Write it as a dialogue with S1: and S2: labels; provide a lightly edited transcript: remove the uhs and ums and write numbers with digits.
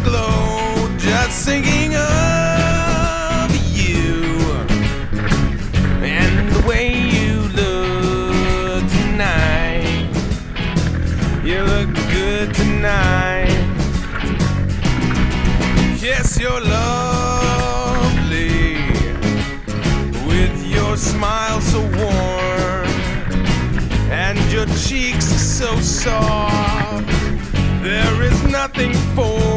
S1: glow, just thinking of you and the way you look tonight. You look good tonight. Yes, you're lovely with your smile so warm and your cheeks so soft. There is nothing for